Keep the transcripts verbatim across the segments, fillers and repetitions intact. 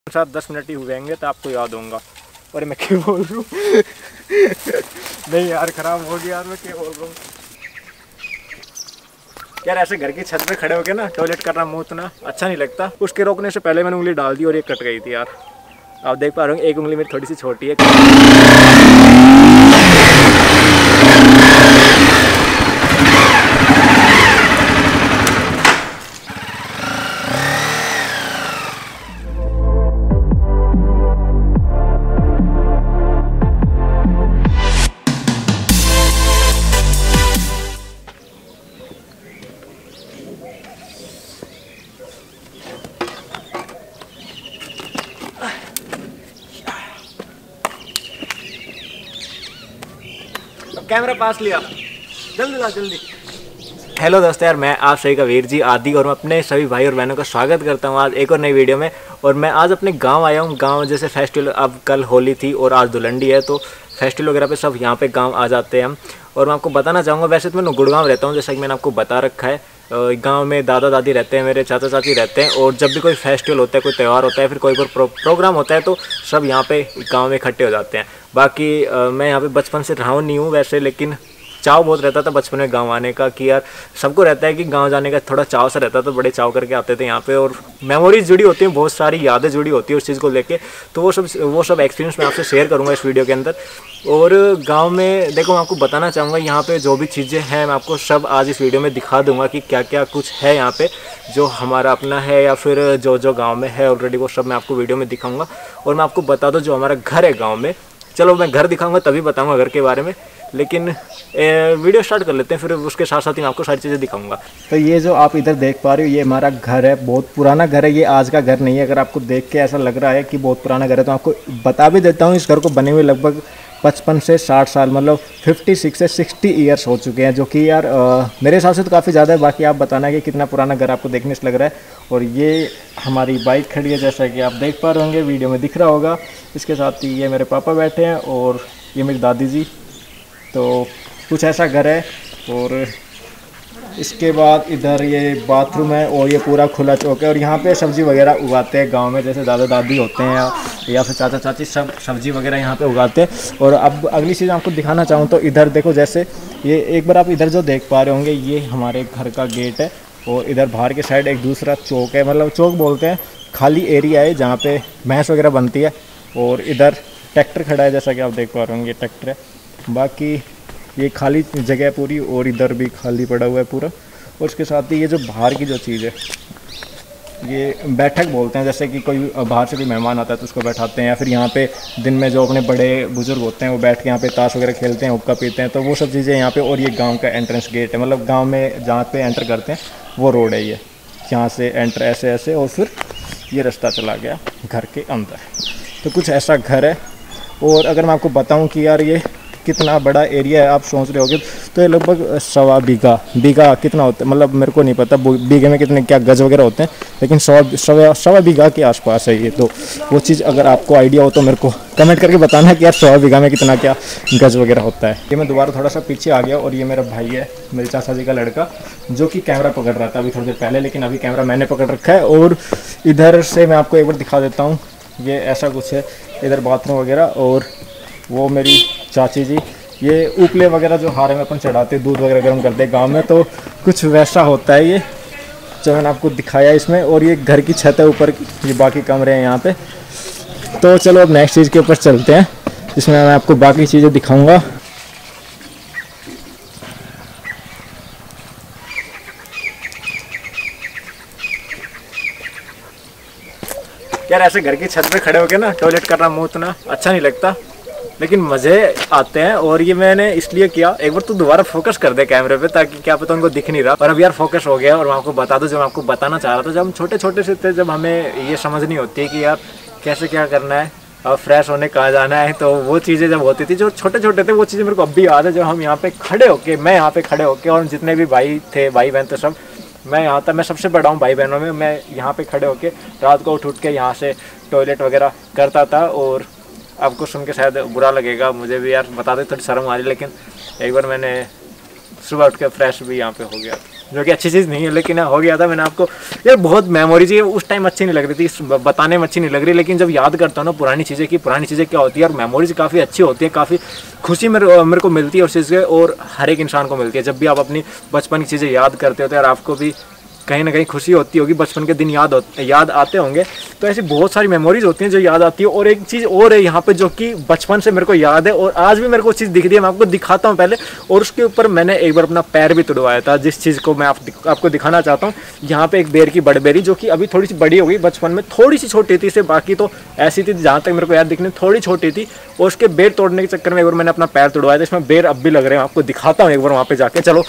साथ दस मिनट ही हुए होंगे तो आपको याद होगा। और मैं क्या बोल रहा हूँ नहीं यार ख़राब हो गया यार, मैं क्या बोल रहा हूँ यार। ऐसे घर की छत पे खड़े होके ना टॉयलेट करना मुँह उतना अच्छा नहीं लगता। उसके रोकने से पहले मैंने उंगली डाल दी और ये कट गई थी यार। आप देख पा रहे हो एक उंगली मेरी थोड़ी सी छोटी है। कैमरा पास लिया, जल्दी ला जल्दी। हेलो दोस्तों यार, मैं आप सभी का वीर जी आदि और मैं अपने सभी भाई और बहनों का स्वागत करता हूँ आज एक और नई वीडियो में। और मैं आज अपने गांव आया हूँ। गांव जैसे फेस्टिवल, अब कल होली थी और आज धुलंडी है, तो फेस्टिवल वगैरह पे सब यहाँ पे गांव आ जाते हैं हम। और मैं आपको बताना चाहूँगा, वैसे तो मैं गुड़गांव रहता हूँ जैसा कि मैंने आपको बता रखा है। गांव में दादा दादी रहते हैं, मेरे चाचा चाची रहते हैं। और जब भी कोई फेस्टिवल होता है, कोई त्यौहार होता है, फिर कोई प्रो, प्रोग्राम होता है, तो सब यहाँ पे गांव में इकट्ठे हो जाते हैं। बाकी आ, मैं यहाँ पे बचपन से रहा हूँ नहीं हूँ वैसे, लेकिन चाव बहुत रहता था बचपन में गांव आने का कि यार सबको रहता है कि गांव जाने का थोड़ा चाव सा रहता था, तो बड़े चाव करके आते थे यहाँ पे। और मेमोरीज जुड़ी होती हैं, बहुत सारी यादें जुड़ी होती है उस चीज़ को लेके। तो वो सब वो सब एक्सपीरियंस मैं आपसे शेयर करूँगा इस वीडियो के अंदर। और गांव में देखो, मैं आपको बताना चाहूँगा यहाँ पे जो भी चीज़ें हैं मैं आपको सब आज इस वीडियो में दिखा दूँगा कि क्या क्या कुछ है यहाँ पे जो हमारा अपना है या फिर जो जो गाँव में है ऑलरेडी, वो सब मैं आपको वीडियो में दिखाऊँगा। और मैं आपको बता दूँ जो हमारा घर है गाँव में, चलो मैं घर दिखाऊँगा तभी बताऊँगा घर के बारे में, लेकिन ए, वीडियो स्टार्ट कर लेते हैं, फिर उसके साथ साथ ही मैं आपको सारी चीज़ें दिखाऊंगा। तो ये जो आप इधर देख पा रहे हो, ये हमारा घर है। बहुत पुराना घर है, ये आज का घर नहीं है। अगर आपको देख के ऐसा लग रहा है कि बहुत पुराना घर है, तो आपको बता भी देता हूँ, इस घर को बने हुए लगभग पचपन से साठ साल, मतलब फिफ्टी सिक्स से सिक्सटी ईयर्स हो चुके हैं, जो कि यार आ, मेरे हिसाब से तो काफ़ी ज़्यादा है। बाकी आप बताना कि कितना पुराना घर आपको देखने से लग रहा है। और ये हमारी बाइक खड़ी है जैसा कि आप देख पा रहे होंगे, वीडियो में दिख रहा होगा। इसके साथ ही ये मेरे पापा बैठे हैं और ये मेरी दादी जी। तो कुछ ऐसा घर है। और इसके बाद इधर ये बाथरूम है और ये पूरा खुला चौक है। और यहाँ पे सब्ज़ी वगैरह उगाते हैं गांव में, जैसे दादा दादी होते हैं या, या फिर चाचा चाची, सब सब्ज़ी वगैरह यहाँ पे उगाते हैं। और अब अगली चीज़ आपको दिखाना चाहूँ तो इधर देखो, जैसे ये एक बार आप इधर जो देख पा रहे होंगे, ये हमारे घर का गेट है। और इधर बाहर के साइड एक दूसरा चौक है, मतलब चौक बोलते हैं, खाली एरिया है जहाँ पे भैंस वगैरह बनती है। और इधर ट्रैक्टर खड़ा है जैसा कि आप देख पा रहे होंगे, ट्रैक्टर है। बाकी ये खाली जगह है पूरी, और इधर भी खाली पड़ा हुआ है पूरा। और उसके साथ ही ये जो बाहर की जो चीज़ है, ये बैठक बोलते हैं, जैसे कि कोई बाहर से कोई मेहमान आता है तो उसको बैठाते हैं। या फिर यहाँ पे दिन में जो अपने बड़े बुजुर्ग होते हैं वो बैठ के यहाँ पे ताश वगैरह खेलते हैं, हुक्का पीते हैं, तो वो सब चीज़ें यहाँ पे। और ये गांव का एंट्रेंस गेट है, मतलब गांव में जहाँ पे एंटर करते हैं वो रोड है ये, यहाँ से एंटर ऐसे ऐसे और फिर ये रास्ता चला गया घर के अंदर। तो कुछ ऐसा घर है। और अगर मैं आपको बताऊँ कि यार ये कितना बड़ा एरिया है, आप सोच रहे होगे, तो ये लगभग सवा बीघा बीघा कितना होता है, मतलब मेरे को नहीं पता बीघे में कितने क्या गज वगैरह होते हैं, लेकिन सवा सवा सवा बीघा के आसपास है ये। तो वो चीज़ अगर आपको आइडिया हो तो मेरे को कमेंट करके बताना कि यार सवा बीघा में कितना क्या गज वगैरह होता है। ये मैं दोबारा थोड़ा सा पीछे आ गया। और ये मेरा भाई है, मेरे चाचा जी का लड़का, जो कि कैमरा पकड़ रहा था अभी थोड़ी देर पहले, लेकिन अभी कैमरा मैंने पकड़ रखा है। और इधर से मैं आपको एक बार दिखा देता हूँ, ये ऐसा कुछ है, इधर बाथरूम वगैरह। और वो मेरी चाची जी, ये उपले वगैरह जो हारे में अपन चढ़ाते, दूध वगैरह गर्म करते हैं गांव में, तो कुछ वैसा होता है ये जो मैंने आपको दिखाया इसमें। और ये घर की छत है ऊपर, ये बाकी कमरे हैं यहाँ पे। तो चलो अब नेक्स्ट चीज़ के ऊपर चलते हैं, जिसमें मैं आपको बाकी चीज़ें दिखाऊंगा। यार ऐसे घर की छत पे खड़े होके ना टॉयलेट करना मुँह उतना अच्छा नहीं लगता, लेकिन मज़े आते हैं। और ये मैंने इसलिए किया, एक बार तो दोबारा फोकस कर दे कैमरे पे, ताकि क्या पता उनको दिख नहीं रहा। पर अब यार फोकस हो गया। और मैं आपको बता दूं, जो मैं आपको बताना चाह रहा था, जब हम छोटे छोटे से थे, जब हमें ये समझ नहीं होती कि यार कैसे क्या करना है और फ्रेश होने कहाँ जाना है, तो वो चीज़ें जब होती थी, जो छोटे छोटे थे, वो चीज़ें मेरे को अब भी याद है। जब हम यहाँ पे खड़े होके, मैं यहाँ पे खड़े होके, और जितने भी भाई थे, भाई बहन थे सब, मैं यहाँ था, मैं सबसे बड़ा हूँ भाई बहनों में, मैं यहाँ पे खड़े होके रात को उठ उठ के यहाँ से टॉयलेट वगैरह करता था। और आपको सुन के शायद बुरा लगेगा, मुझे भी यार बता दे, थोड़ी शर्म आ रही, लेकिन एक बार मैंने सुबह उठ के फ्रेश भी यहाँ पे हो गया। जो कि अच्छी चीज़ नहीं है, लेकिन हो गया था। मैंने आपको यार बहुत मेमोरीज है, उस टाइम अच्छी नहीं लग रही थी, बताने में अच्छी नहीं लग रही, लेकिन जब याद करता हूँ ना पुरानी चीज़ें की पुरानी चीज़ें क्या होती है, और मेमोरीज काफ़ी अच्छी होती है, काफ़ी खुशी मेरे मेरे को मिलती है उस चीज़ से, और हर एक इंसान को मिलती है। जब भी आप अपनी बचपन की चीज़ें याद करते होते हैं और आपको भी कहीं ना कहीं खुशी होती होगी, बचपन के दिन याद होते याद आते होंगे, तो ऐसी बहुत सारी मेमोरीज होती हैं जो याद आती है। और एक चीज़ और है यहाँ पे जो कि बचपन से मेरे को याद है और आज भी मेरे को चीज़ दिख रही है, मैं आपको दिखाता हूँ पहले। और उसके ऊपर मैंने एक बार अपना पैर भी तुड़वाया था, जिस चीज़ को मैं आप, आपको दिखाना चाहता हूँ। यहाँ पे एक बेर की बड़बेरी जो कि अभी थोड़ी सी बड़ी हो गई, बचपन में थोड़ी सी छोटी थी से, बाकी तो ऐसी थी जहाँ तक मेरे को याद दिखने थोड़ी छोटी थी। और उसके बेर तोड़ने के चक्कर में एक बार मैंने अपना पैर तुड़वाया था, इसमें बेर अब भी लग रहे हैं, आपको दिखाता हूँ एक बार वहाँ पे जाके, चलो।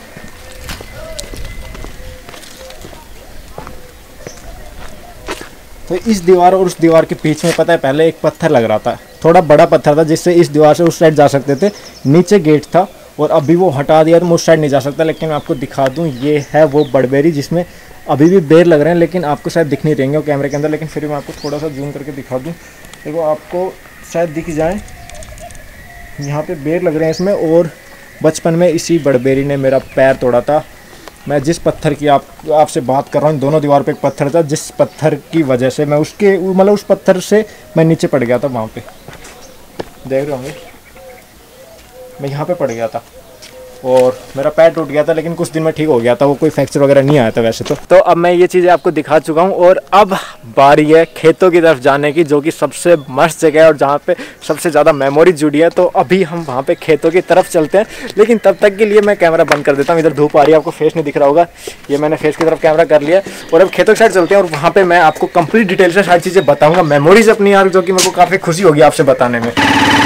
तो इस दीवार और उस दीवार के बीच में पता है पहले एक पत्थर लग रहा था, थोड़ा बड़ा पत्थर था, जिससे इस दीवार से उस साइड जा सकते थे। नीचे गेट था और अभी वो हटा दिया तो मैं उस साइड नहीं जा सकता। लेकिन मैं आपको दिखा दूं, ये है वो बड़बेरी जिसमें अभी भी बेर लग रहे हैं, लेकिन आपको शायद दिख नहीं रहेंगे वो कैमरे के अंदर, लेकिन फिर मैं आपको थोड़ा सा जूम करके दिखा दूँ। देखो आपको शायद दिख जाए, यहाँ पर बेर लग रहे हैं इसमें। और बचपन में इसी बड़बेरी ने मेरा पैर तोड़ा था। मैं जिस पत्थर की आप आपसे बात कर रहा हूँ, दोनों दीवार पे एक पत्थर था, जिस पत्थर की वजह से मैं उसके मतलब उस पत्थर से मैं नीचे पड़ गया था। वहाँ पे देख रहे होंगे, मैं यहाँ पे पड़ गया था और मेरा पैर टूट गया था, लेकिन कुछ दिन में ठीक हो गया था, वो कोई फ्रैक्चर वगैरह नहीं आया था वैसे तो। तो अब मैं ये चीज़ें आपको दिखा चुका हूँ और अब बारी है खेतों की तरफ जाने की, जो कि सबसे मस्त जगह है और जहाँ पे सबसे ज़्यादा मेमोरीज जुड़ी है। तो अभी हम वहाँ पे खेतों की तरफ चलते हैं, लेकिन तब तक के लिए मैं कैमरा बंद कर देता हूँ। इधर धूप आ रही है, आपको फेस नहीं दिख रहा होगा, ये मैंने फेस की तरफ कैमरा कर लिया और अब खेतों की साइड चलते हैं और वहाँ पर मैं आपको कंप्लीट डिटेल से सारी चीज़ें बताऊँगा, मेमोरीज अपनी यार, जो कि मेरे को काफ़ी खुशी होगी आपसे बताने में।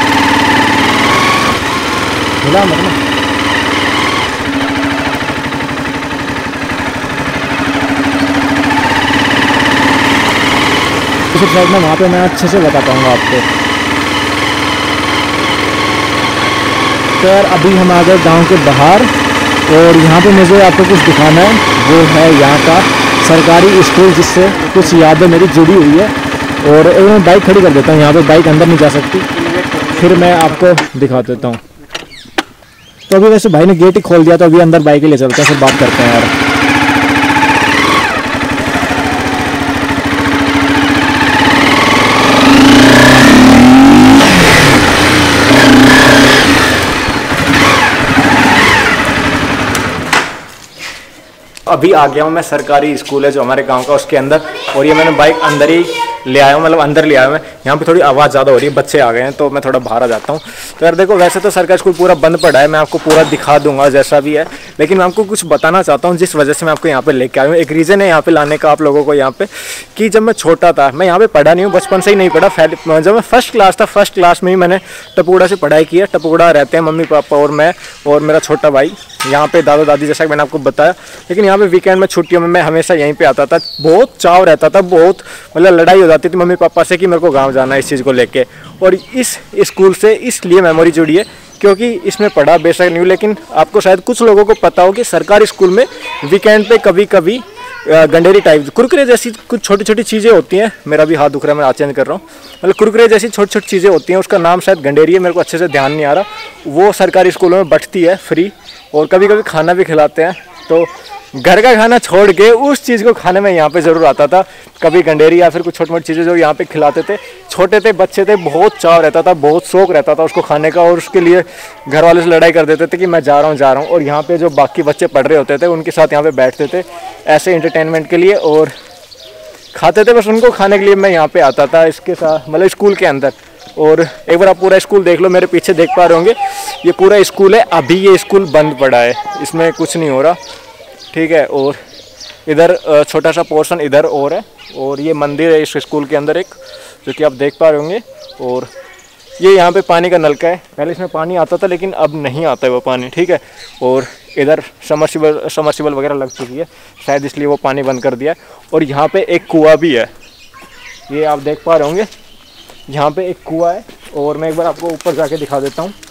मिला मतलब उस साइड में, वहाँ पे मैं अच्छे से बता पाऊँगा आपको। तो यार अभी हम आ गए गाँव के बाहर और यहाँ पे मुझे आपको कुछ दिखाना है, वो है यहाँ का सरकारी स्कूल, जिससे कुछ यादें मेरी जुड़ी हुई है। और मैं बाइक खड़ी कर देता हूँ यहाँ पे, बाइक अंदर नहीं जा सकती, फिर मैं आपको दिखा देता हूँ। तो अभी वैसे भाई ने गेट ही खोल दिया, तो अभी अंदर बाइक ले चलते हैं, फिर बात करते हैं यार। अभी आ गया हूँ मैं, सरकारी स्कूल है जो हमारे गांव का, उसके अंदर। और ये मैंने बाइक अंदर ही ले आया हूँ, मतलब अंदर ले आया हूँ मैं। यहाँ पे थोड़ी आवाज़ ज़्यादा हो रही है, बच्चे आ गए हैं, तो मैं थोड़ा बाहर आ जाता हूँ। तो यार देखो, वैसे तो सरकारी स्कूल पूरा बंद पड़ा है, मैं आपको पूरा दिखा दूंगा जैसा भी है, लेकिन मैं आपको कुछ बताना चाहता हूँ जिस वजह से मैं आपको यहाँ पे लेके आया हूँ। एक रीज़न है यहाँ पे लाने का आप लोगों को यहाँ पे, कि जब मैं छोटा था, मैं यहाँ पे पढ़ा नहीं हूँ, बचपन से ही नहीं पढ़ा। जब मैं फर्स्ट क्लास था, फर्स्ट क्लास में ही मैंने टपुड़ा से पढ़ाई की है। टपुड़ा रहते हैं मम्मी पापा और मैं और मेरा छोटा भाई यहाँ पे, दादा दादी, जैसा कि मैंने आपको बताया। लेकिन यहाँ पे वीकेंड में छुट्टियों में मैं हमेशा यहीं पे आता था, बहुत चाव रहता था, बहुत मतलब लड़ाई हो जाती थी मम्मी पापा से कि मेरे को गांव जाना है इस चीज़ को लेके। और इस स्कूल से इसलिए मेमोरी जुड़ी है क्योंकि इसमें पढ़ा बेशक नहीं हूँ, लेकिन आपको शायद कुछ लोगों को पता हो कि सरकारी स्कूल में वीकेंड पे कभी कभी गंडेरी टाइप कुरकुरे जैसी कुछ छोटी छोटी चीज़ें होती हैं। मेरा भी हाथ दुख रहा है, मैं हाथ चेंज कर रहा हूँ। मतलब कुरकुरे जैसी छोटी छोटी चीज़ें होती हैं, उसका नाम शायद गंडेरी है, मेरे को अच्छे से ध्यान नहीं आ रहा। वो सरकारी स्कूलों में बंटती है फ्री, और कभी कभी खाना भी खिलाते हैं। तो घर का खाना छोड़ के उस चीज़ को खाने में यहाँ पे ज़रूर आता था, कभी गंडेरी या फिर कुछ छोटी मोटी चीज़ें जो यहाँ पे खिलाते थे। छोटे थे, बच्चे थे, बहुत चाव रहता था, बहुत शौक रहता था उसको खाने का, और उसके लिए घर वाले से लड़ाई कर देते थे कि मैं जा रहा हूँ जा रहा हूँ। और यहाँ पे जो बाकी बच्चे पढ़ रहे होते थे उनके साथ यहाँ पे बैठते थे ऐसे इंटरटेनमेंट के लिए, और खाते थे बस उनको खाने के लिए। मैं यहाँ पर आता था इसके साथ, मतलब स्कूल के अंदर। और एक बार आप पूरा स्कूल देख लो, मेरे पीछे देख पा रहे होंगे, ये पूरा स्कूल है। अभी ये स्कूल बंद पड़ा है, इसमें कुछ नहीं हो रहा, ठीक है। और इधर छोटा सा पोर्शन इधर और है, और ये मंदिर है इस स्कूल के अंदर एक, जो कि आप देख पा रहे होंगे। और ये यहाँ पे पानी का नलका है, पहले इसमें पानी आता था लेकिन अब नहीं आता है वो पानी, ठीक है। और इधर समरसिबल समरसिबल वगैरह लग चुकी है शायद, इसलिए वो पानी बंद कर दिया है। और यहाँ पे एक कुआं भी है, ये आप देख पा रहे होंगे, यहाँ पे एक कुआं है। और मैं एक बार आपको ऊपर जाके दिखा देता हूँ,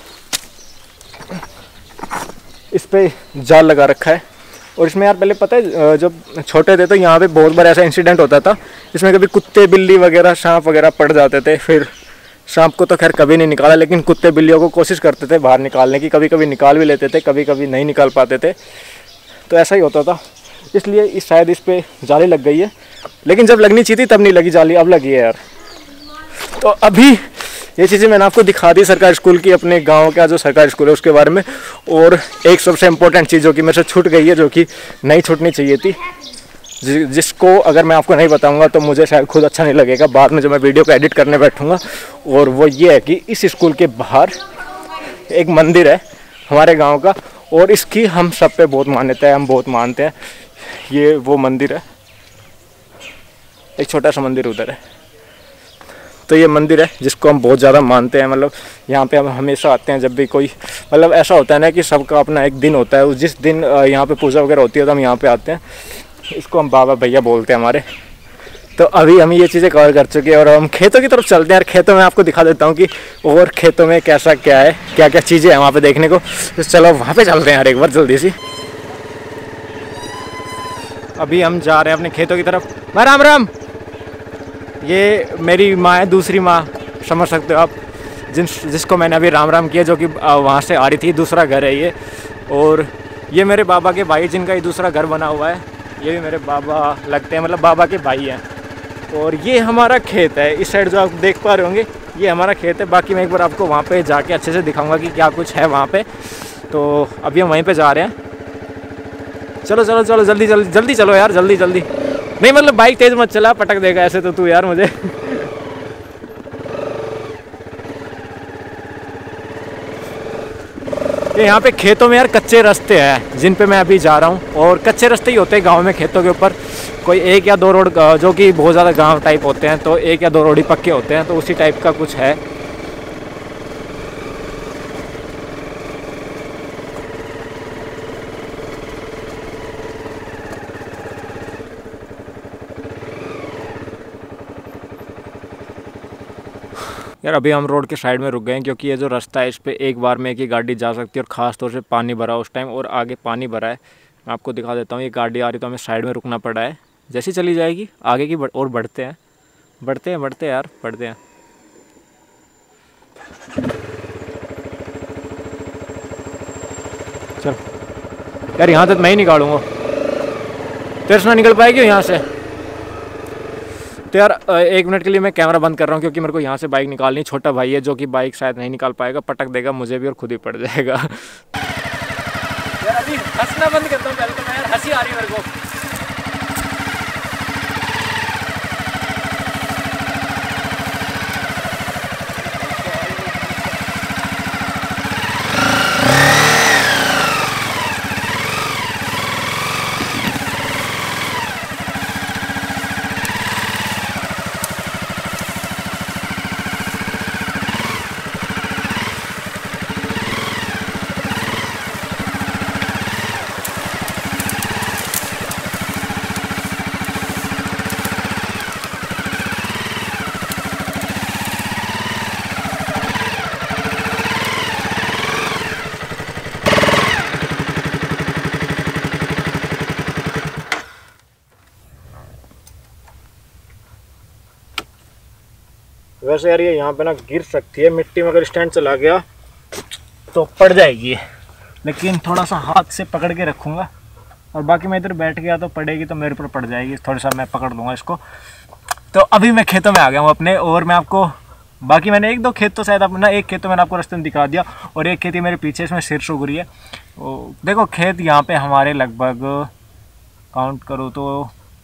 इस पे जाल लगा रखा है। और इसमें यार पहले पता है जब छोटे थे तो यहाँ पे बहुत बार ऐसा इंसिडेंट होता था, इसमें कभी कुत्ते बिल्ली वगैरह सांप वगैरह पड़ जाते थे। फिर सांप को तो खैर कभी नहीं निकाला, लेकिन कुत्ते बिल्लियों को कोशिश करते थे बाहर निकालने की, कभी कभी निकाल भी लेते थे, कभी कभी नहीं निकाल पाते थे। तो ऐसा ही होता था, इसलिए इस शायद इस पर जाली लग गई है, लेकिन जब लगनी चाहिए थी तब नहीं लगी जाली, अब लगी है यार। तो अभी ये चीज़ें मैंने आपको दिखा दी सरकारी स्कूल की, अपने गांव का जो सरकारी स्कूल है उसके बारे में। और एक सबसे इम्पोर्टेंट चीज़ जो कि मेरे से छूट गई है, जो कि नहीं छूटनी चाहिए थी, जि, जिसको अगर मैं आपको नहीं बताऊंगा तो मुझे शायद खुद अच्छा नहीं लगेगा बाद में जब मैं वीडियो को एडिट करने बैठूंगा। और वो ये है कि इस स्कूल के बाहर एक मंदिर है हमारे गाँव का, और इसकी हम सब पे बहुत मान्यता है, हम बहुत मानते हैं। ये वो मंदिर है, एक छोटा सा मंदिर उधर है, तो ये मंदिर है जिसको हम बहुत ज़्यादा मानते हैं। मतलब यहाँ पे हम हमेशा आते हैं जब भी कोई, मतलब ऐसा होता है ना कि सबका अपना एक दिन होता है, उस जिस दिन यहाँ पे पूजा वगैरह होती है तो हम यहाँ पे आते हैं। इसको हम बाबा भैया बोलते हैं हमारे। तो अभी हम ये चीज़ें कवर कर चुके हैं और हम खेतों की तरफ चलते हैं। यार खेतों में आपको दिखा देता हूँ कि और खेतों में कैसा क्या है, क्या क्या चीज़ें हैं वहाँ पर देखने को। तो चलो वहाँ पर चलते हैं यार एक बार जल्दी सी। अभी हम जा रहे हैं अपने खेतों की तरफ। मैं राम राम, ये मेरी माँ है, दूसरी माँ समझ सकते हो आप, जिस जिसको मैंने अभी राम राम किया, जो कि वहाँ से आ रही थी। दूसरा घर है ये। और ये मेरे बाबा के भाई, जिनका ये दूसरा घर बना हुआ है, ये भी मेरे बाबा लगते हैं, मतलब बाबा के भाई हैं। और ये हमारा खेत है, इस साइड जो आप देख पा रहे होंगे ये हमारा खेत है। बाकी मैं एक बार आपको वहाँ पे जाके अच्छे से दिखाऊंगा कि क्या कुछ है वहाँ पे। तो अभी हम वहीं पे जा रहे हैं। चलो चलो चलो जल्दी जल्दी जल्दी चलो यार, जल्दी जल्दी। नहीं मतलब बाइक तेज़ मत चला, पटक देगा ऐसे तो तू यार मुझे। ये यहाँ पे खेतों में यार कच्चे रास्ते हैं जिन पे मैं अभी जा रहा हूँ, और कच्चे रास्ते ही होते हैं गाँव में खेतों के ऊपर। कोई एक या दो रोड जो कि बहुत ज़्यादा गांव टाइप होते हैं, तो एक या दो रोड ही पक्के होते हैं, तो उसी टाइप का कुछ है। यार अभी हम रोड के साइड में रुक गए हैं, क्योंकि ये जो रास्ता है इस पर एक बार में एक ही गाड़ी जा सकती है, और ख़ास तौर से पानी भरा उस टाइम, और आगे पानी भरा है। मैं आपको दिखा देता हूँ, ये गाड़ी आ रही तो हमें साइड में रुकना पड़ा है। जैसी चली जाएगी आगे की बढ़, और बढ़ते हैं बढ़ते हैं बढ़ते हैं यार बढ़ते हैं। चल यार, यहाँ तक मैं ही निकालूंगा, तेरे से ना निकल पाएगी यहाँ से। तो यार एक मिनट के लिए मैं कैमरा बंद कर रहा हूँ, क्योंकि मेरे को यहाँ से बाइक निकालनी। छोटा भाई है जो कि बाइक शायद नहीं निकाल पाएगा, पटक देगा मुझे भी और खुद ही पड़ जाएगा। यार अभी हंसना बंद करता हूँ पहले तो मैं, यार हंसी आ रही है मेरे को। वैसे यार ये यहाँ पे ना गिर सकती है मिट्टी में, अगर स्टैंड चला गया तो पड़ जाएगी, लेकिन थोड़ा सा हाथ से पकड़ के रखूँगा। और बाकी मैं इधर बैठ गया तो पड़ेगी तो मेरे ऊपर पड़ जाएगी, थोड़ा सा मैं पकड़ लूँगा इसको। तो अभी मैं खेतों में आ गया हूँ अपने, और मैं आपको बाकी मैंने एक दो खेत तो शायद अपना एक खेत तो मैंने आपको रास्ते में दिखा दिया, और एक खेती मेरे पीछे इसमें सिर उग रही है। तो देखो खेत यहाँ पे हमारे लगभग काउंट करो तो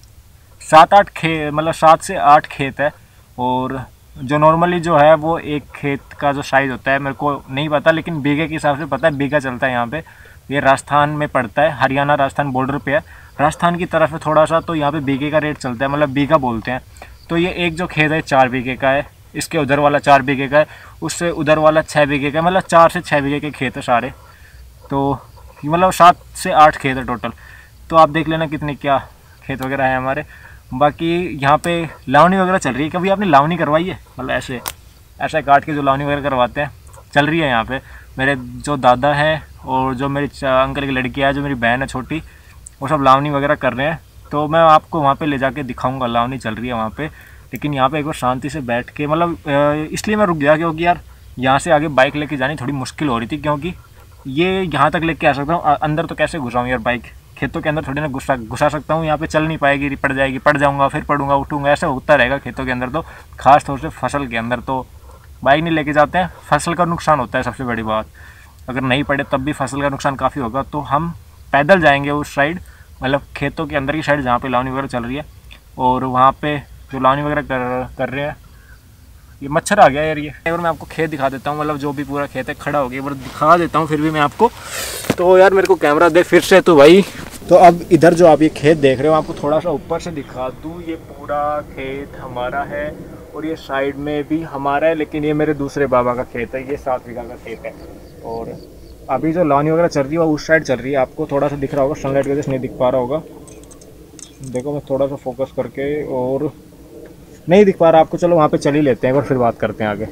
सात आठ खेत, मतलब सात से आठ खेत है। और जो नॉर्मली जो है वो एक खेत का जो साइज़ होता है मेरे को नहीं पता, लेकिन बीघे के हिसाब से पता है, बीघा चलता है यहाँ पे। ये राजस्थान में पड़ता है, हरियाणा राजस्थान बॉर्डर पे है। राजस्थान की तरफ है थोड़ा सा, तो यहाँ पे बीघे का रेट चलता है, मतलब बीघा बोलते हैं। तो ये एक जो खेत है चार बीघे का है, इसके उधर वाला चार बीघे का है, उससे उधर वाला छः बीघे का है, मतलब चार से छः बीघे के खेत है सारे। तो मतलब सात से आठ खेत है टोटल। तो आप देख लेना कितने क्या खेत वगैरह है हमारे। बाकी यहाँ पे लावनी वगैरह चल रही है। कभी आपने लावनी करवाई है? मतलब ऐसे ऐसा काट के जो लावनी वगैरह करवाते हैं, चल रही है यहाँ पे। मेरे जो दादा हैं और जो मेरी अंकल की लड़की है, जो मेरी बहन है छोटी, वो सब लावनी वगैरह कर रहे हैं। तो मैं आपको वहाँ पे ले जाके दिखाऊंगा, लावनी चल रही है वहाँ पे। लेकिन यहाँ पे एक बार शांति से बैठ के, मतलब इसलिए मैं रुक गया क्योंकि यार यहाँ से आगे बाइक लेके जानी थोड़ी मुश्किल हो रही थी, क्योंकि ये यहाँ तक लेके आ सकता हूँ, अंदर तो कैसे घुसाऊँ यार बाइक, खेतों के अंदर थोड़ी ना घुसा घुसा सकता हूँ। यहाँ पे चल नहीं पाएगी, पड़ जाएगी, पड़ जाऊँगा, फिर पड़ूंगा, उठूँगा, ऐसा होता रहेगा खेतों के अंदर। तो खास तौर से फसल के अंदर तो बाइक नहीं लेके जाते हैं, फसल का नुकसान होता है सबसे बड़ी बात। अगर नहीं पड़े तब भी फसल का नुकसान काफ़ी होगा। तो हम पैदल जाएंगे उस साइड, मतलब खेतों के अंदर की साइड जहाँ पे लावनी वगैरह चल रही है, और वहाँ पे जो लावनी वगैरह कर कर रहे हैं। ये मच्छर आ गया यार ये। और मैं आपको खेत दिखा देता हूँ, मतलब जो भी पूरा खेत है खड़ा हो गया, एक बार दिखा देता हूँ फिर भी मैं आपको। तो यार मेरे को कैमरा दे फिर से तो भाई। तो अब इधर जो आप ये खेत देख रहे हो, आपको थोड़ा सा ऊपर से दिखा दूँ। ये पूरा खेत हमारा है और ये साइड में भी हमारा है, लेकिन ये मेरे दूसरे बाबा का खेत है, ये सात बीघा का खेत है। और अभी जो लावनी वगैरह चल रही है वो उस साइड चल रही है, आपको थोड़ा सा दिख रहा होगा, सनलाइट की वजह से नहीं दिख पा रहा होगा। देखो मैं थोड़ा सा फोकस करके, और नहीं दिख पा रहा आपको, चलो वहाँ पे चल ही लेते हैं एक बार, फिर बात करते हैं आगे।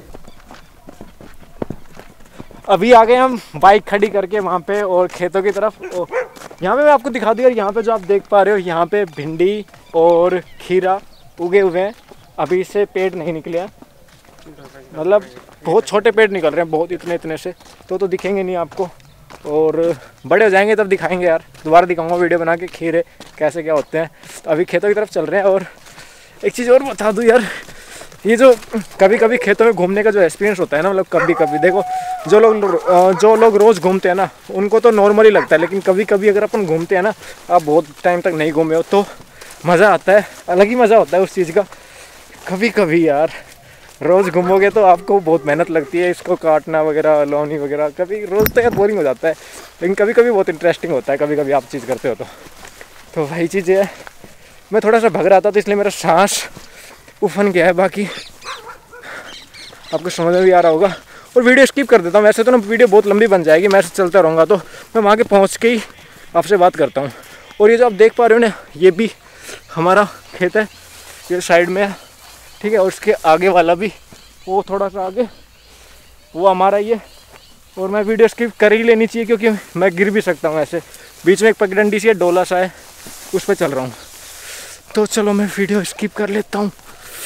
अभी आ गए हम बाइक खड़ी करके वहाँ पे और खेतों की तरफ। यहाँ पे मैं आपको दिखा दूँ यार, यहाँ पे जो आप देख पा रहे हो, यहाँ पे भिंडी और खीरा उगे हुए हैं। अभी इससे पेड़ नहीं निकले हैं, मतलब बहुत छोटे पेड़ निकल रहे हैं, बहुत इतने इतने से तो तो दिखेंगे नहीं आपको, और बड़े हो जाएंगे तब दिखाएंगे यार, दोबारा दिखाऊंगा वीडियो बना के खीरे कैसे क्या होते हैं। तो अभी खेतों की तरफ चल रहे हैं। और एक चीज़ और बता दूँ यार, ये जो कभी कभी खेतों में घूमने का जो एक्सपीरियंस होता है ना, मतलब कभी कभी देखो जो लोग जो लोग रोज़ घूमते हैं ना उनको तो नॉर्मली लगता है, लेकिन कभी कभी अगर अपन घूमते हैं ना, आप बहुत टाइम तक नहीं घूमे हो तो मज़ा आता है, अलग ही मज़ा होता है उस चीज़ का। कभी कभी यार रोज़ घूमोगे तो आपको बहुत मेहनत लगती है, इसको काटना वगैरह, लावनी वगैरह, कभी रोज़ तो यार बोरिंग हो जाता है, लेकिन कभी कभी बहुत इंटरेस्टिंग होता है, कभी कभी आप चीज़ करते हो तो तो वही चीज़ है। मैं थोड़ा सा भग रहा था तो इसलिए मेरा सांस उफन गया है, बाकी आपको समझ में भी आ रहा होगा। और वीडियो स्किप कर देता हूँ, वैसे तो ना वीडियो बहुत लंबी बन जाएगी, मैं ऐसे चलता रहूँगा, तो मैं वहाँ के पहुँच के ही आपसे बात करता हूँ। और ये जो आप देख पा रहे हो ना, ये भी हमारा खेत है, ये साइड में है, ठीक है। और उसके आगे वाला भी, वो थोड़ा सा आगे, वो हमारा ही है। और मैं वीडियो स्किप कर ही लेनी चाहिए क्योंकि मैं गिर भी सकता हूँ ऐसे। बीच में एक पगडंडी सी है, डोला सा है, उस पर चल रहा हूँ। तो चलो मैं वीडियो स्किप कर लेता हूँ।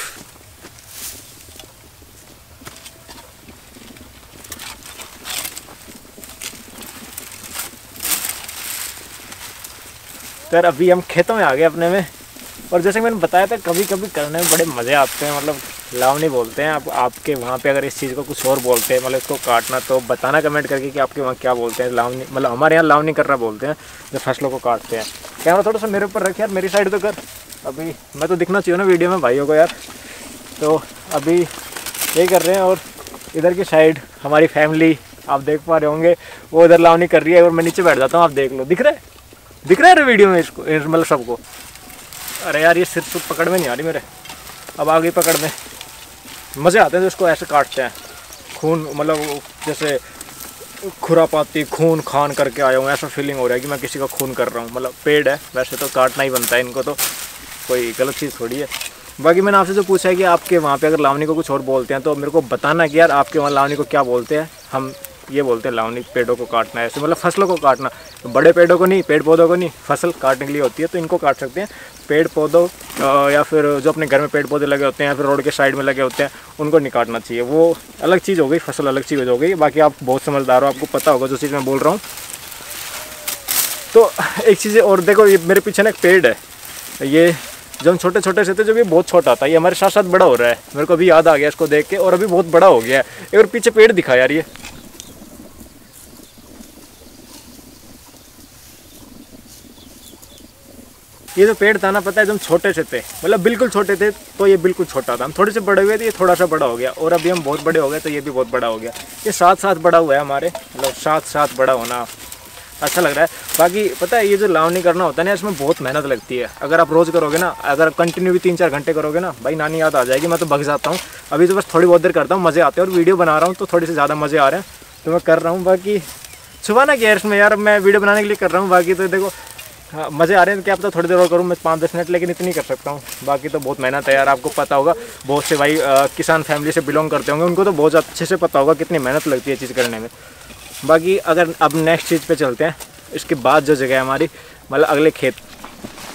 तो यार अभी हम खेतों में आ गए अपने में, और जैसे मैंने बताया था कभी कभी करने में बड़े मज़े आते हैं, मतलब लावनी बोलते हैं आप, आपके वहाँ पे अगर इस चीज़ को कुछ और बोलते हैं, मतलब इसको काटना, तो बताना कमेंट करके कि आपके वहाँ क्या बोलते हैं। लावनी मतलब हमारे यहाँ लावनी करना बोलते हैं जो फसलों को काटते हैं। कैमरा थोड़ा सा मेरे ऊपर रख यार, मेरी साइड तो कर, अभी मैं तो दिखना चाहिए ना वीडियो में भाइयों को यार। तो अभी ये कर रहे हैं, और इधर की साइड हमारी फैमिली आप देख पा रहे होंगे, वो इधर लावनी कर रही है और मैं नीचे बैठ जाता हूँ, आप देख लो, दिख रहा है दिख रहा है वीडियो में इसको, मतलब सबको। अरे यार ये सिर सुर पकड़ में नहीं आ रही मेरे, अब आ गई पकड़ में। मज़े आते हैं जो इसको ऐसे काटते हैं, खून मतलब जैसे खुरापाती खून खान करके आया हूँ, ऐसा फीलिंग हो रहा है कि मैं किसी का खून कर रहा हूँ। मतलब पेड़ है, वैसे तो काटना ही बनता है इनको, तो कोई गलत चीज़ थोड़ी है। बाकी मैंने आपसे जो पूछा है कि आपके वहाँ पे अगर लावनी को कुछ और बोलते हैं तो मेरे को बताना कि यार आपके वहाँ लावनी को क्या बोलते हैं। हम ये बोलते हैं लावनी पेड़ों को काटना है, ऐसे मतलब फसलों को काटना, तो बड़े पेड़ों को नहीं, पेड़ पौधों को नहीं, फसल काटने के लिए होती है तो इनको काट सकते हैं। पेड़ पौधों या फिर जो अपने घर में पेड़ पौधे लगे होते हैं या फिर रोड के साइड में लगे होते हैं उनको नहीं काटना चाहिए, वो अलग चीज़ हो गई, फसल अलग चीज़ हो गई। बाकी आप बहुत समझदार हो, आपको पता होगा जो चीज़ मैं बोल रहा हूँ। तो एक चीज़ और देखो, ये मेरे पीछे ना एक पेड़ है, ये जब हम छोटे छोटे से थे जब ये बहुत छोटा था, ये हमारे साथ साथ बड़ा हो रहा है, मेरे को अभी याद आ गया इसको देख के, और अभी बहुत बड़ा हो गया है। एक बार पीछे पेड़ दिखा यार, ये ये जो पेड़ था ना, पता है जब हम छोटे से थे, मतलब बिल्कुल छोटे थे तो ये बिल्कुल छोटा था, हम थोड़े से बड़े हुए थे, ये थोड़ा सा बड़ा हो गया, और अभी हम बहुत बड़े हो गए तो ये भी बहुत बड़ा हो गया। ये साथ साथ बड़ा हुआ है हमारे, मतलब साथ साथ बड़ा होना अच्छा लग रहा है। बाकी पता है ये जो लावनी करना होता है ना, इसमें बहुत मेहनत लगती है। अगर आप रोज़ करोगे ना, अगर कंटिन्यू भी तीन चार घंटे करोगे ना, भाई नानी याद आ जाएगी, मैं तो भग जाता हूँ। अभी तो बस थोड़ी बहुत देर करता हूँ, मज़े आते हैं, और वीडियो बना रहा हूँ तो थोड़े से ज़्यादा मज़े आ रहे हैं तो मैं कर रहा हूँ। बाकी छुपा ना गया इसमें यार, मैं वीडियो बनाने के लिए कर रहा हूँ। बाकी तो देखो हाँ मज़े आ रहे हैं, क्या पता थोड़ी देर और करूँ मैं, पाँच दस मिनट, लेकिन इतनी कर सकता हूँ। बाकी तो बहुत मेहनत है यार, आपको पता होगा, बहुत से भाई आ, किसान फैमिली से बिलोंग करते होंगे, उनको तो बहुत अच्छे से पता होगा कितनी मेहनत लगती है चीज़ करने में। बाकी अगर अब नेक्स्ट चीज़ पे चलते हैं, इसके बाद जो जगह है हमारी, मतलब अगले खेत।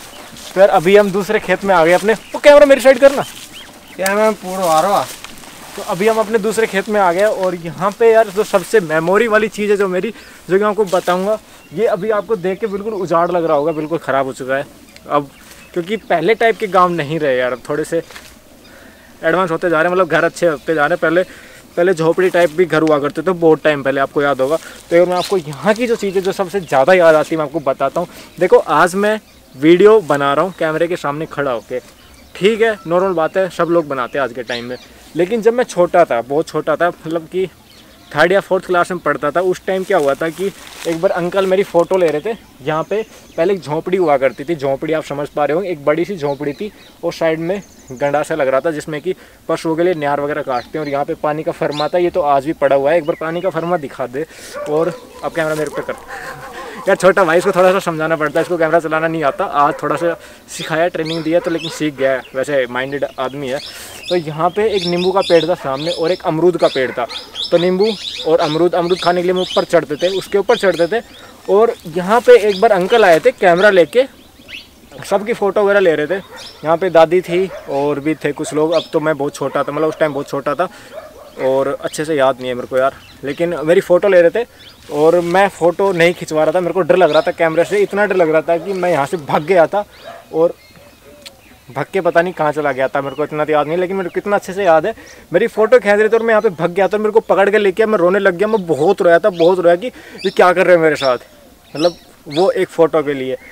फिर अभी हम दूसरे खेत में आ गए अपने। वो कैमरा मेरी साइड करना, कैमरा पूरा आ रहा तो अभी हम अपने दूसरे खेत में आ गए और यहाँ पे यार जो सबसे मेमोरी वाली चीज़ है जो मेरी, जो कि मैं आपको बताऊँगा, ये अभी आपको देख के बिल्कुल उजाड़ लग रहा होगा, बिल्कुल ख़राब हो चुका है अब, क्योंकि पहले टाइप के गांव नहीं रहे यार, अब थोड़े से एडवांस होते जा रहे हैं, मतलब घर अच्छे होते जा रहे हैं। पहले पहले झोपड़ी टाइप भी घर हुआ करते थे बहुत टाइम पहले, आपको याद होगा। तो यार मैं आपको यहाँ की जो चीज़ें जो सबसे ज़्यादा याद आती है मैं आपको बताता हूँ। देखो आज मैं वीडियो बना रहा हूँ कैमरे के सामने खड़ा होके, ठीक है, नॉर्मल बात है, सब लोग बनाते हैं आज के टाइम में। लेकिन जब मैं छोटा था, बहुत छोटा था, मतलब कि थर्ड या फोर्थ क्लास में पढ़ता था, उस टाइम क्या हुआ था कि एक बार अंकल मेरी फ़ोटो ले रहे थे। यहाँ पे पहले एक झोंपड़ी हुआ करती थी, झोंपड़ी आप समझ पा रहे हो, एक बड़ी सी झोंपड़ी थी और साइड में गंडासा लग रहा था जिसमें कि पशुओं के लिए न्यार वगैरह काटते हैं। और यहाँ पे पानी का फरमा था, ये तो आज भी पड़ा हुआ है, एक बार पानी का फरमा दिखा दे। और अब कैमरा मेरे पे कर यार, छोटा भाई, इसको थोड़ा सा समझाना पड़ता है, इसको कैमरा चलाना नहीं आता। आज थोड़ा सा सिखाया, ट्रेनिंग दिया, तो लेकिन सीख गया है, वैसे माइंडेड आदमी है। तो यहाँ पे एक नींबू का पेड़ था सामने और एक अमरूद का पेड़ था। तो नींबू और अमरूद अमरूद खाने के लिए हम ऊपर चढ़ते थे, उसके ऊपर चढ़ते थे। और यहाँ पे एक बार अंकल आए थे कैमरा लेके, सबकी फ़ोटो वगैरह ले रहे थे। यहाँ पे दादी थी और भी थे कुछ लोग। अब तो मैं बहुत छोटा था, मतलब उस टाइम बहुत छोटा था और अच्छे से याद नहीं है मेरे को यार, लेकिन मेरी फ़ोटो ले रहे थे और मैं फ़ोटो नहीं खिंचवा रहा था। मेरे को डर लग रहा था कैमरे से, इतना डर लग रहा था कि मैं यहाँ से भाग गया था और भाग के पता नहीं कहाँ चला गया था, मेरे को इतना तो याद नहीं, लेकिन मेरे को कितना अच्छे से याद है। मेरी फ़ोटो खींच रहे थे और मैं यहाँ पे भाग गया था, मेरे को पकड़ के लेके मैं रोने लग गया। मैं बहुत रोया था, बहुत रोया कि ये क्या कर रहे हैं मेरे साथ, मतलब वो एक फ़ोटो के लिए।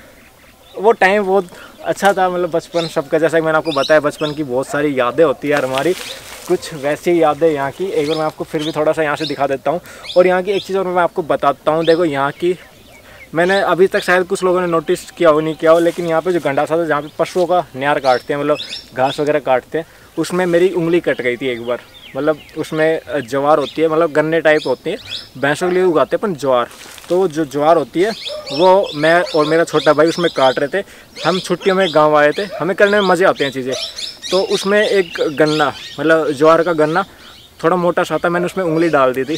वो टाइम बहुत अच्छा था, मतलब बचपन सबका, जैसा कि मैंने आपको बताया, बचपन की बहुत सारी यादें होती है यार हमारी, कुछ वैसी यादें यहाँ की। एक बार मैं आपको फिर भी थोड़ा सा यहाँ से दिखा देता हूँ। और यहाँ की एक चीज़ और मैं आपको बताता हूँ। देखो यहाँ की, मैंने अभी तक शायद कुछ लोगों ने नोटिस किया हो नहीं किया हो, लेकिन यहाँ पे जो गंडासा था जहाँ पे पशुओं का न्यार काटते हैं, मतलब घास वगैरह काटते हैं, उसमें मेरी उंगली कट गई थी एक बार। मतलब उसमें ज्वार होती है, मतलब गन्ने टाइप होती है, भैंसों के लिए उगाते हैं अपन ज्वार। तो जो ज्वार होती है वो मैं और मेरा छोटा भाई उसमें काट रहे थे। हम छुट्टियों में गाँव आए थे, हमें करने में मज़े आते हैं चीज़ें। तो उसमें एक गन्ना, मतलब ज्वार का गन्ना थोड़ा मोटा सा था, मैंने उसमें उंगली डाल दी थी,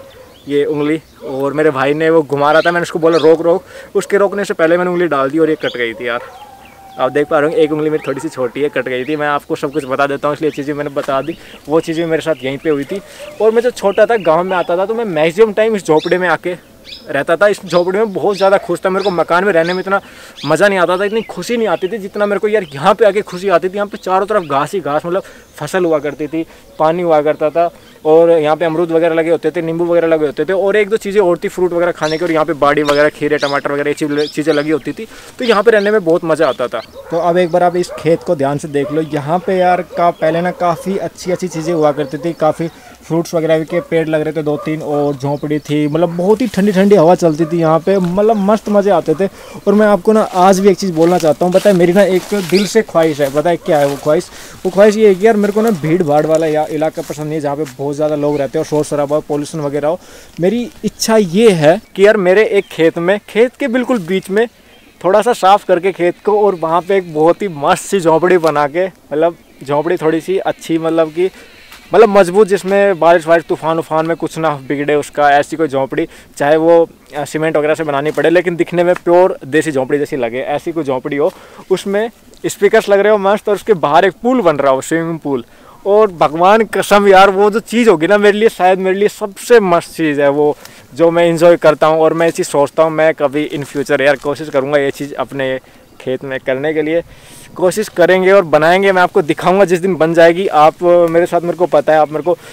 ये उंगली। और मेरे भाई ने वो घुमा रहा था, मैंने उसको बोला रोक रोक, उसके रोकने से पहले मैंने उंगली डाल दी और ये कट गई थी यार। आप देख पा रहे हो, एक उंगली मेरी थोड़ी सी छोटी है, कट गई थी। मैं आपको सब कुछ बता देता हूँ, इसलिए चीज़ें मैंने बता दी। वो चीज़ें मेरे साथ यहीं पे हुई थी। और मैं जब छोटा था, गांव में आता था, तो मैं मैक्सिमम टाइम इस झोपड़े में आके रहता था। इस झोपड़ी में बहुत ज़्यादा खुश था। मेरे को मकान में रहने में इतना मज़ा नहीं आता था, इतनी खुशी नहीं आती थी जितना मेरे को यार यहाँ पे आके खुशी आती थी। यहाँ पे चारों तरफ घास ही घास, मतलब फसल हुआ करती थी, पानी हुआ करता था, और यहाँ पे अमरूद वगैरह लगे होते थे, नींबू वगैरह लगे होते थे, और एक दो चीज़ें और थी फ्रूट वगैरह खाने की। और यहाँ पे बाड़ी वगैरह, खीरे, टमाटर वगैरह ये चीज़ें लगी होती थी। तो यहाँ पे रहने में बहुत मज़ा आता था। तो अब एक बार आप इस खेत को ध्यान से देख लो। यहाँ पे यार का पहले ना काफ़ी अच्छी अच्छी चीज़ें हुआ करती थी, काफ़ी फ्रूट्स वगैरह के पेड़ लग रहे थे दो तीन, और झोंपड़ी थी, मतलब बहुत ही ठंडी ठंडी हवा चलती थी यहाँ पे, मतलब मस्त मज़े आते थे। और मैं आपको ना आज भी एक चीज़ बोलना चाहता हूँ, बताए मेरी ना एक दिल से ख्वाहिश है। बताए क्या है वो ख्वाहिश? वो ख्वाहिश ये है कि यार मेरे को ना भीड़ भाड़ वाला या इलाका पसंद नहीं है जहाँ पे बहुत ज़्यादा लोग रहते हो, शोर शराबा, पॉल्यूशन वगैरह हो। मेरी इच्छा ये है कि यार मेरे एक खेत में, खेत के बिल्कुल बीच में थोड़ा सा साफ़ करके खेत को, और वहाँ पे एक बहुत ही मस्त सी झोंपड़ी बना के, मतलब झोंपड़ी थोड़ी सी अच्छी, मतलब कि मतलब मजबूत, जिसमें बारिश वारिश तूफान उफान में कुछ ना बिगड़े उसका, ऐसी कोई झोंपड़ी, चाहे वो सीमेंट वगैरह से बनानी पड़े, लेकिन दिखने में प्योर देसी झोंपड़ी जैसी लगे, ऐसी कोई झोंपड़ी हो। उसमें स्पीकर्स लग रहे हो मस्त, और उसके बाहर एक पूल बन रहा हो, स्विमिंग पूल। और भगवान कसम यार, वो जो चीज़ होगी ना मेरे लिए, शायद मेरे लिए सबसे मस्त चीज़ है वो, जो मैं इंजॉय करता हूँ। और मैं ये चीज़ सोचता हूँ, मैं कभी इन फ्यूचर यार कोशिश करूँगा ये चीज़ अपने खेत में करने के लिए, कोशिश करेंगे और बनाएंगे। मैं आपको दिखाऊंगा जिस दिन बन जाएगी। आप मेरे साथ, मेरे को पता है आप मेरे को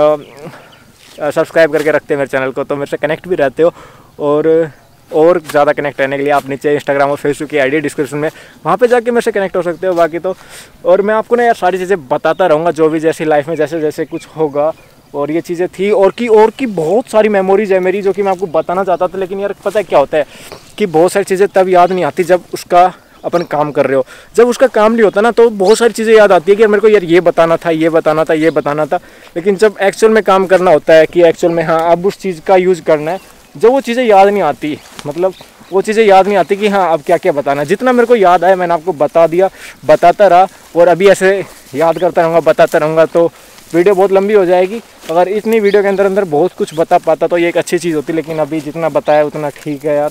सब्सक्राइब करके रखते हैं मेरे चैनल को, तो मेरे से कनेक्ट भी रहते हो। और और ज़्यादा कनेक्ट रहने के लिए आप नीचे इंस्टाग्राम और फेसबुक की आईडी डिस्क्रिप्शन में, वहाँ पे जाके मेरे से कनेक्ट हो सकते हो। बाकी तो और मैं आपको ना यार सारी चीज़ें बताता रहूँगा, जो भी जैसी लाइफ में जैसे जैसे कुछ होगा। और ये चीज़ें थी, और की और की बहुत सारी मेमोरीज है मेरी, जो कि मैं आपको बताना चाहता था। लेकिन यार पता है क्या होता है कि बहुत सारी चीज़ें तब याद नहीं आती जब उसका अपन काम कर रहे हो। जब उसका काम नहीं होता ना, तो बहुत सारी चीज़ें याद आती है कि मेरे को यार ये बताना था, ये बताना था, ये बताना था। लेकिन जब एक्चुअल में काम करना होता है कि एक्चुअल में हाँ अब उस चीज़ का यूज़ करना है, जब वो चीज़ें याद नहीं आती, मतलब वो चीज़ें याद नहीं आती कि हाँ अब क्या क्या बताना। जितना मेरे को याद आया मैंने आपको बता दिया, बताता रहा, और अभी ऐसे याद करता रहूँगा, बताता रहूँगा, तो वीडियो बहुत लंबी हो जाएगी। अगर इतनी वीडियो के अंदर अंदर बहुत कुछ बता पाता तो ये एक अच्छी चीज़ होती, लेकिन अभी जितना बताया उतना ठीक है यार।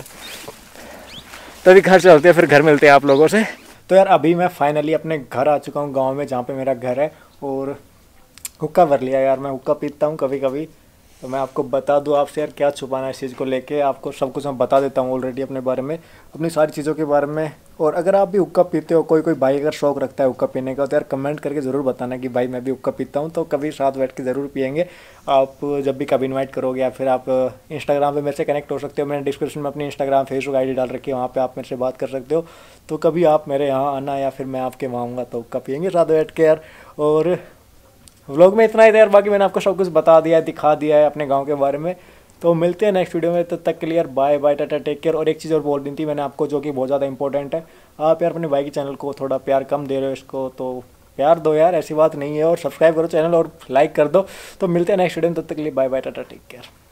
तभी घर चलते हैं, फिर घर मिलते हैं आप लोगों से। तो यार अभी मैं फाइनली अपने घर आ चुका हूँ, गांव में, जहाँ पे मेरा घर है। और हुक्का भर लिया यार, मैं हुक्का पीता हूँ कभी कभी। तो मैं आपको बता दूँ, आपसे यार क्या छुपाना है इस चीज़ को लेके, आपको सब कुछ मैं बता देता हूँ ऑलरेडी अपने बारे में, अपनी सारी चीज़ों के बारे में। और अगर आप भी हुक्का पीते हो, कोई कोई भाई अगर शौक रखता है हुक्का पीने का, तो यार कमेंट करके ज़रूर बताना कि भाई मैं भी हुक्का पीता हूँ, तो कभी साथ बैठ के ज़रूर पियेंगे। आप जब भी कभी इन्वाइट करोगे, या फिर आप इंस्टाग्राम पे मेरे से कनेक्ट हो सकते हो, मैंने डिस्क्रिप्शन में अपनी इंस्टाग्राम फेसबुक आईडी डाल रखी है, वहाँ पे आप मेरे से बात कर सकते हो। तो कभी आप मेरे यहाँ आना, या फिर मैं आपके वहाँ आऊँगा, तो हुक्का पियेंगे साथ बैठ के यार। और व्लॉग में इतना ही था यार, बाकी मैंने आपको सब कुछ बता दिया है, दिखा दिया है अपने गांव के बारे में। तो मिलते हैं नेक्स्ट वीडियो में, तब तक के लिए यार bye bye, tata, take care. और एक चीज़ और बोल दी थी मैंने आपको, जो कि बहुत ज़्यादा इंपॉर्टेंट है, आप यार अपने भाई के चैनल को थोड़ा प्यार कम दे रहे हो इसको, तो प्यार दो यार, ऐसी बात नहीं है। और सब्सक्राइब करो चैनल और लाइक कर दो। तो मिलते हैं नेक्स्ट वीडियो में, तब तक के लिए bye bye, tata, take care.